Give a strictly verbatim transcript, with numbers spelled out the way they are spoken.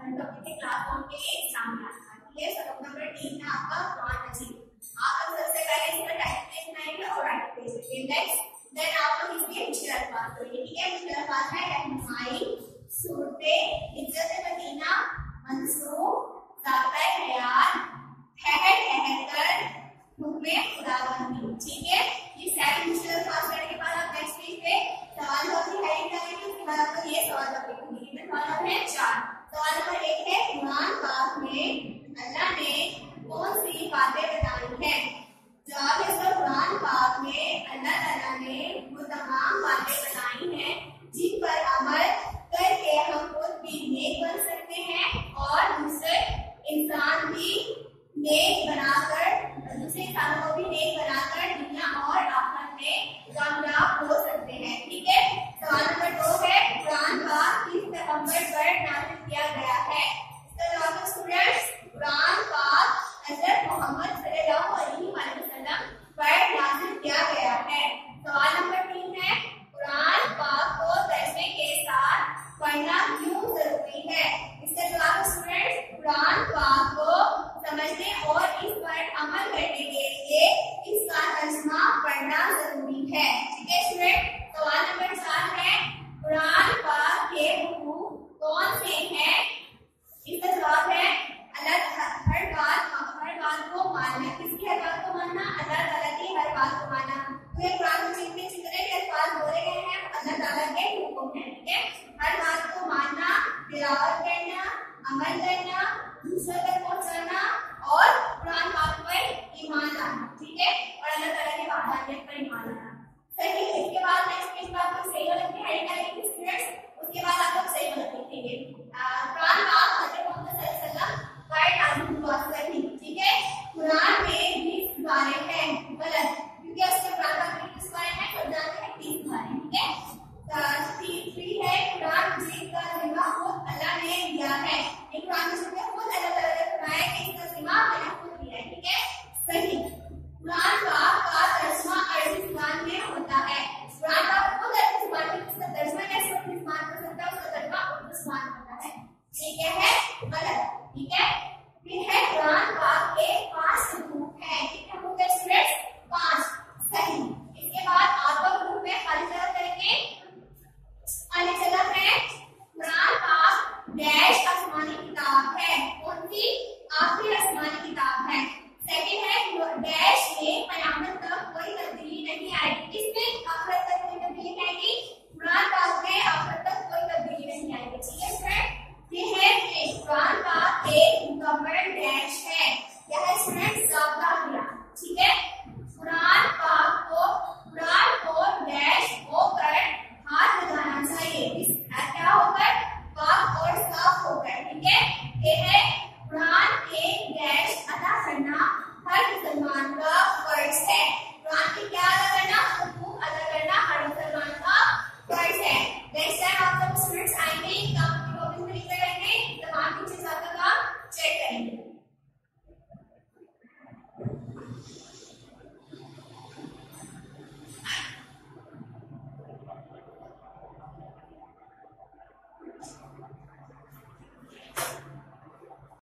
Topic के class one के लिए एग्जाम में आता है। ठीक है, सबक नंबर तीन है आपका कुरान मजीद। आप लोग सबसे पहले इसका टाइप लिखना है और राइट पेज पे नेक्स्ट देन आप लोग इसके मुश्किल अल्फाज करेंगे। ठीक है, मुश्किल अल्फाज है रहनुमाई, सूरते, इज्जत मदीना, मंसूब, ज़ाता हयात, ठहर ठहर कर, हुक्मे खुदाबंदी। ठीक है, ये सारे मुश्किल अल्फाज करने के बाद आप नेक्स्ट पेज पे सवाल जवाब की हेडिंग करेंगे। उसके बाद आपको ये सवाल जवाब लिखेंगे। इसमें सवाल है चार। सवाल नंबर एक है कुरान पाक में अल्लाह ने कौन सी बातें बताई हैं? जवाब है इसका कुरान पाक में अल्लाह ताला ने वो तमाम बातें बताई हैं जिन पर अमल करके हम खुद भी नेक बन सकते हैं और दूसरे इंसान भी नेक बनाकर दूसरे इंसानों को भी नेक बनाकर दुनिया और आखिरत में कामयाब हो सकते हैं। ठीक है, सवाल नंबर दो है कुरान पाक किस पैगंबर पर नाज़िल किया गया है? इसका जवाब है स्टूडेंट्स कुरान पाक हज़रत मोहम्मद सल्लल्लाहु अलैहि वसल्लम पर नाज़िल किया गया है। सवाल नंबर तीन है कुरान पाक को तर्जुमे के साथ पढ़ना क्यों जरूरी है? इसका जवाब है स्टूडेंट्स कुरान पाक को समझने और इस पर अमल करने के लिए इसका तर्जुमा पढ़ना जरूरी है। ठीक है स्टूडेंट, सवाल नंबर चार है कुरान पाक के हुकूम कौन से हैं? इसका जवाब है अल्लाह हर बात हर बात को मानना। किसकी हर बात को मानना? अल्लाह ताला की हर बात को मानना। पूरे कुरान मजीद में जितने भी अल्फाज बोले गए हैं अल्लाह ताला के हुक्म हैं। ठीक है,